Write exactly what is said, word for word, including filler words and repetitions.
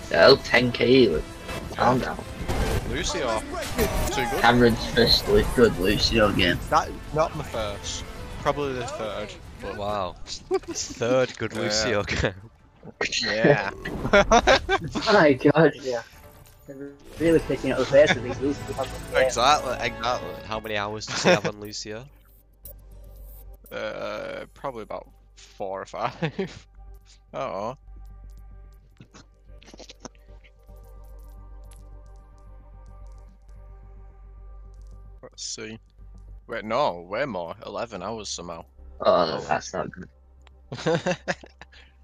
Oh, ten K, look. Calm down. Lucio. Too good. Cameron's first Good Lucio game. That, not my first. Probably the third. But Wow. Third Good Lucio game. yeah. My god, yeah. They're really picking up the pace of these Lucios. exactly, exactly. How many hours does he have on Lucio? Uh, probably about four or five. Oh. Let's see. Wait, no, way more. Eleven hours somehow. Oh, no, that's not good.